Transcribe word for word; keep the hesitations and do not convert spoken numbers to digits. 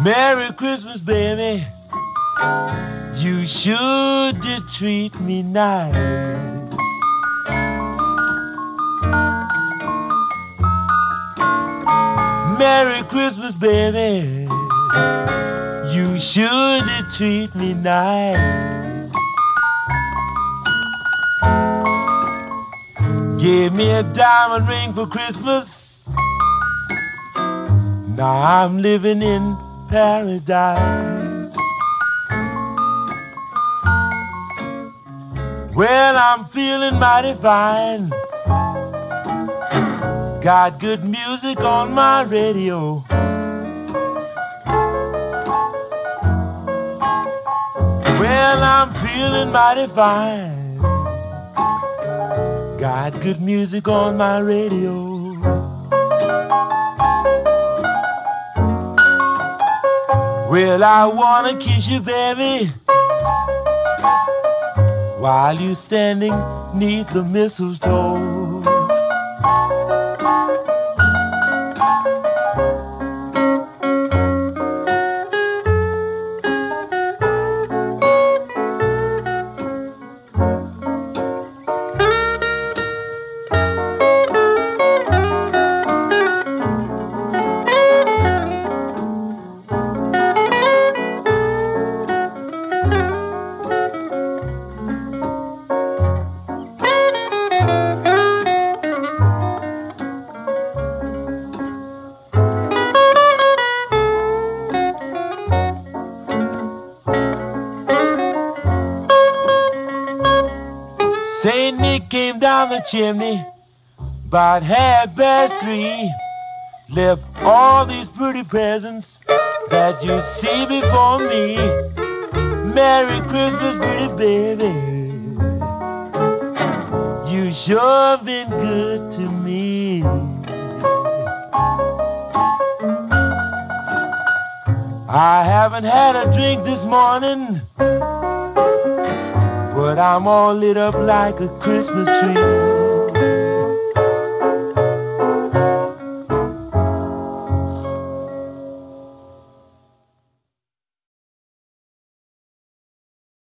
Merry Christmas, baby. You should just treat me nice. Merry Christmas, baby. You should just treat me nice. Give me a diamond ring for Christmas. Now I'm living in paradise. Well, I'm feeling mighty fine. Got good music on my radio. Well, I'm feeling mighty fine. Got good music on my radio. Well, I wanna kiss you, baby, while you standing neath the mistletoe. Saint Nick came down the chimney about half past three, left all these pretty presents that you see before me. Merry Christmas, pretty baby. You sure been good to me. I haven't had a drink this morning, but I'm all lit up like a Christmas tree.